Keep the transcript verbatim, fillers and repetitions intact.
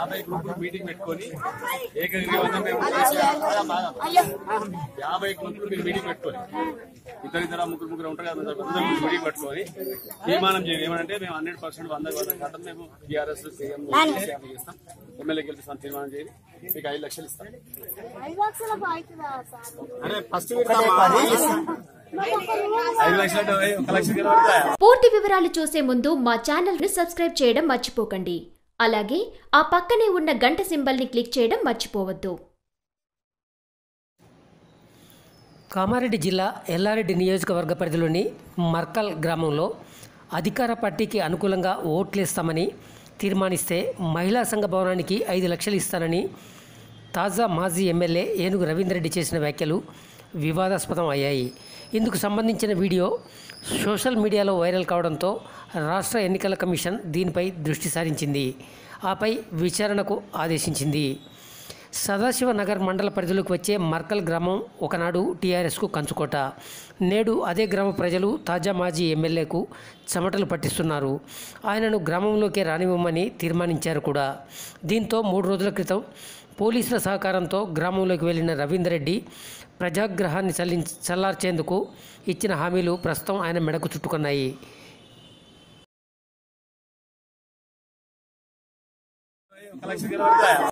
యాభై గ్రూపులు మీటింగ్ పెట్టుకొని ఏకగ్రీవంగా మేము యాభై గ్రూపులు మీరు మీటింగ్ పెట్టుకొని ఇద్దరు ఇద్దరు ముగ్గురు ముగ్గురు ఉంటారు కదా అందరూ మీటింగ్ పెట్టుకొని తీర్మానం చేయాలి. ఏమంటే మేము హండ్రెడ్ పర్సెంట్ వంద వంద శాతం మేము టీఆర్ఎస్ సీఎం చేస్తాం, ఎమ్మెల్యే గెలిపిస్తాం తీర్మానం చేయాలి. మీకు ఐదు లక్షలు ఇస్తాం. పూర్తి వివరాలు చూసే ముందు మా ఛానల్ ని సబ్స్క్రైబ్ చేయడం మర్చిపోకండి. అలాగే ఆ పక్కనే ఉన్న గంట సింబల్ ని క్లిక్ చేయడం మర్చిపోవద్దు. కామారెడ్డి జిల్లా ఎల్లారెడ్డి నియోజకవర్గ పరిధిలోని మర్కల్ గ్రామంలో అధికార పార్టీకి అనుకూలంగా ఓట్లేస్తామని తీర్మానిస్తే మహిళా సంఘ భవనానికి ఐదు లక్షలు ఇస్తానని తాజా మాజీ ఎమ్మెల్యే ఏనుగు రవీందర్ రెడ్డి చేసిన వ్యాఖ్యలు వివాదాస్పదం అయ్యాయి. ఇందుకు సంబంధించిన వీడియో సోషల్ మీడియాలో వైరల్ కావడంతో రాష్ట్ర ఎన్నికల కమిషన్ దీనిపై దృష్టి సారించింది. ఆపై విచారణకు ఆదేశించింది. సదాశివనగర్ మండల పరిధిలోకి వచ్చే మర్కల్ గ్రామం ఒకనాడు టీఆర్ఎస్కు కంచుకోట. నేడు అదే గ్రామ ప్రజలు తాజా మాజీ ఎమ్మెల్యేకు చెమటలు పట్టిస్తున్నారు. ఆయనను గ్రామంలోకి రానివ్వమని తీర్మానించారు కూడా. దీంతో మూడు రోజుల క్రితం పోలీసుల సహకారంతో గ్రామంలోకి వెళ్లిన రవీందర్ రెడ్డి ప్రజాగ్రహాన్ని చల్లించ చల్లార్చేందుకు ఇచ్చిన హామీలు ప్రస్తుతం ఆయన మెడకు చుట్టుకున్నాయి. లక్ష